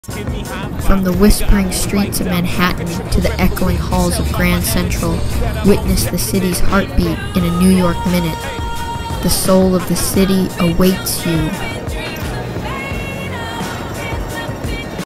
From the whispering streets of Manhattan to the echoing halls of Grand Central, witness the city's heartbeat in a New York minute. The soul of the city awaits you